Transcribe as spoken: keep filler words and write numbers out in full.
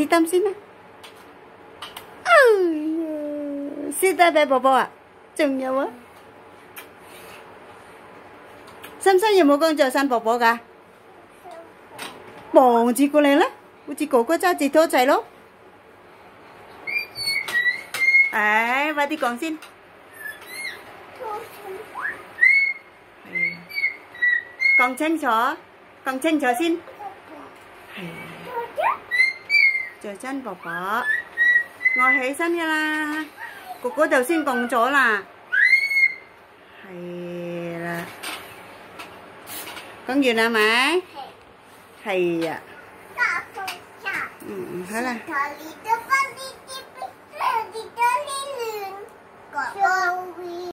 tâm xin nào. Xin tay bé bò bò ạ. Chừng nhau á. Sam Sam 有冇講做生寶寶㗎？望住過嚟啦，好似哥哥揸住拖仔咯。唉，快啲講先。講清楚，講清楚先。係。做真寶寶，我起身㗎啦。哥哥頭先講咗啦。係啦。講完啦咪？係啊。嗯，好啦。